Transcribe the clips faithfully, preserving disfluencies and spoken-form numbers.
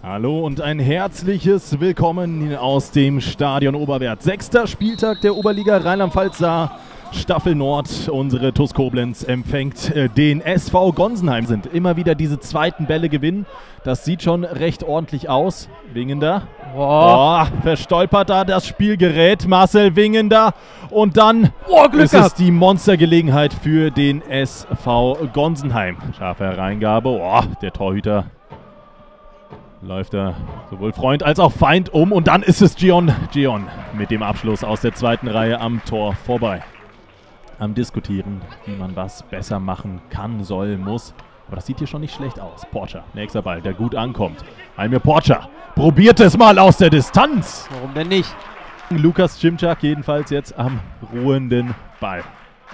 Hallo und ein herzliches Willkommen aus dem Stadion Oberwerth. Sechster Spieltag der Oberliga Rheinland-Pfalz, Staffel Nord. Unsere TuS Koblenz empfängt äh, den S V Gonsenheim. Sind immer wieder diese zweiten Bälle gewinnen. Das sieht schon recht ordentlich aus. Wingender. Oh. Oh, verstolpert da das Spielgerät. Marcel Wingender. Und dann oh, Glück ist es die Monstergelegenheit für den S V Gonsenheim. Scharfe Hereingabe. Oh, der Torhüter läuft da sowohl Freund als auch Feind um. Und dann ist es Gion. Gion mit dem Abschluss aus der zweiten Reihe am Tor vorbei. Am Diskutieren, wie man was besser machen kann, soll, muss. Aber das sieht hier schon nicht schlecht aus. Porcher, nächster Ball, der gut ankommt. Almir Porcher probiert es mal aus der Distanz. Warum denn nicht? Lukas Cimczak jedenfalls jetzt am ruhenden Ball.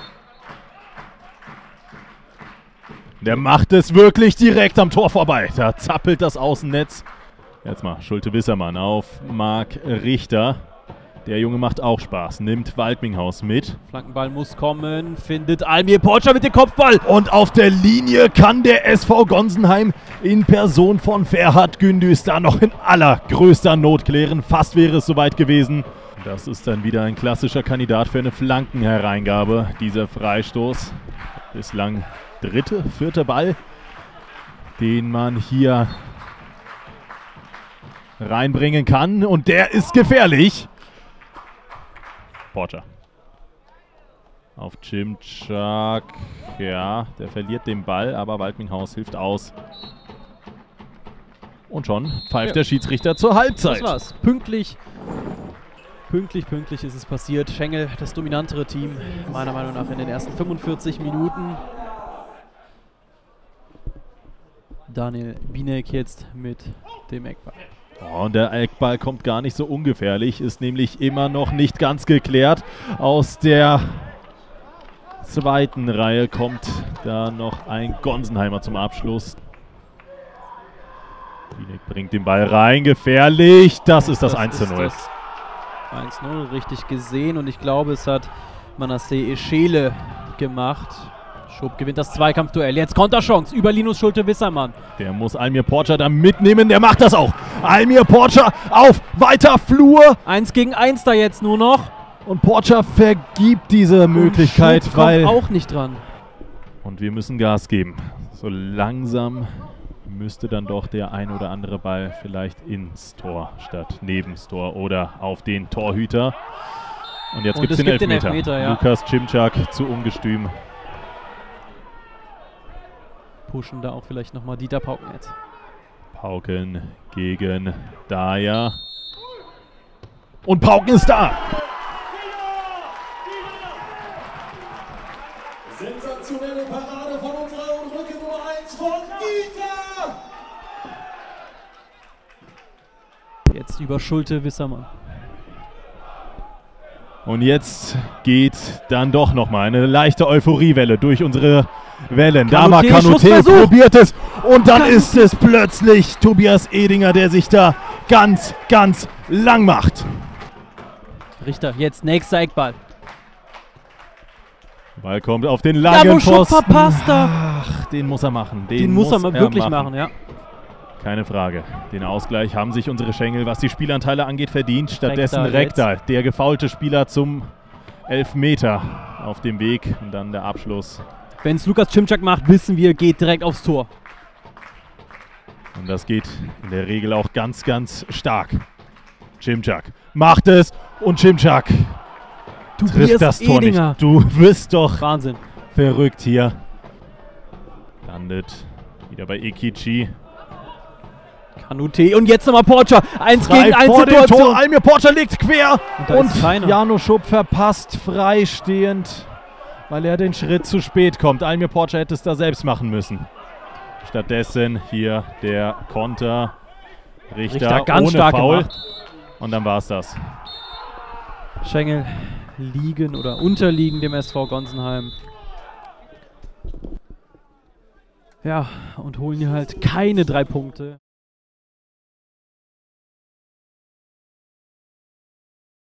Der macht es wirklich direkt am Tor vorbei. Da zappelt das Außennetz. Jetzt mal Schulte-Wissermann auf Marc Richter. Der Junge macht auch Spaß. Nimmt Waldminghaus mit. Flankenball muss kommen. Findet Almir Porcher mit dem Kopfball. Und auf der Linie kann der S V Gonsenheim in Person von Ferhat Gündüz da noch in allergrößter Not klären. Fast wäre es soweit gewesen. Das ist dann wieder ein klassischer Kandidat für eine Flankenhereingabe. Dieser Freistoß. Bislang dritte, vierte Ball, den man hier reinbringen kann. Und der ist gefährlich. Porcher. Auf Cimczak. Ja, der verliert den Ball, aber Waldminghaus hilft aus. Und schon pfeift ja der Schiedsrichter zur Halbzeit. Das war's. Pünktlich. Pünktlich, pünktlich ist es passiert. Schengel, das dominantere Team, meiner Meinung nach in den ersten fünfundvierzig Minuten. Daniel Binek jetzt mit dem Eckball. Oh, und der Eckball kommt gar nicht so ungefährlich, ist nämlich immer noch nicht ganz geklärt. Aus der zweiten Reihe kommt da noch ein Gonsenheimer zum Abschluss. Binek bringt den Ball rein, gefährlich. Das ist das, das eins zu null. eins zu null, richtig gesehen, und ich glaube, es hat Manasseh Eschele gemacht. Schupp gewinnt das Zweikampfduell. Jetzt Konterchance über Linus Schulte-Wissermann. Der muss Almir Porcher da mitnehmen. Der macht das auch. Almir Porcher auf weiter Flur. Eins gegen eins da jetzt nur noch. Und Porcher vergibt diese und Möglichkeit, Schupp weil kommt auch nicht dran. Und wir müssen Gas geben. So langsam müsste dann doch der ein oder andere Ball vielleicht ins Tor statt nebens Tor oder auf den Torhüter. Und jetzt gibt es den gibt Elfmeter. Den Elfmeter ja. Lukas Cimczak zu ungestüm. Pushen da auch vielleicht nochmal Dieter Pauken jetzt. Pauken gegen Daya. Und Pauken ist da! Sensationelle Parade von unserer Rücke Nummer eins von Dieter! Jetzt über Schulte-Wissermann. Und jetzt geht dann doch nochmal eine leichte Euphoriewelle durch unsere Wellen. Da war Kanute, probiert es. Und dann Kanute. Ist es plötzlich Tobias Edinger, der sich da ganz, ganz lang macht. Richter, jetzt nächster Eckball. Ball kommt auf den langen Posten. Verpasst er. Ach, den muss er machen. Den, den muss, muss er, er wirklich machen. machen, ja. Keine Frage. Den Ausgleich haben sich unsere Schengel, was die Spielanteile angeht, verdient. Stattdessen Rekdal, der gefaulte Spieler, zum Elfmeter auf dem Weg. Und dann der Abschluss. Wenn es Lukas Cimczak macht, wissen wir, geht direkt aufs Tor. Und das geht in der Regel auch ganz, ganz stark. Cimczak macht es und Cimczak trifft das Tor Edinger. nicht. Du wirst doch Wahnsinn verrückt hier. Landet wieder bei Ekici. Kanute und jetzt nochmal Porcher. Eins Frei gegen eins vor dem Situation. Tor. Almir Porcher liegt quer. Und, und Jano Schupp verpasst freistehend, weil er den Schritt zu spät kommt. Almir Porcher hätte es da selbst machen müssen. Stattdessen hier der Konter. Richter, Richter ganz ohne stark Foul. Gemacht. Und dann war es das. Schengel liegen oder unterliegen dem S V Gonsenheim. Ja, und holen hier halt keine drei Punkte.